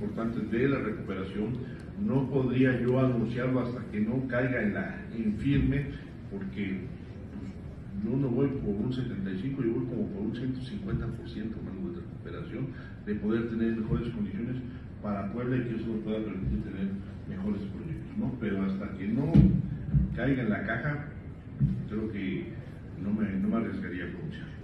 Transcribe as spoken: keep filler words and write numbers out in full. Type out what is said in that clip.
importantes de la recuperación. No podría yo anunciarlo hasta que no caiga en la en firme, porque pues, yo no voy por un setenta y cinco, yo voy como por un ciento cincuenta por ciento más de recuperación, de poder tener mejores condiciones para Puebla y que eso nos pueda permitir tener mejores proyectos, ¿no? Pero hasta que no caiga en la caja, creo que no me, no me arriesgaría a pronunciar.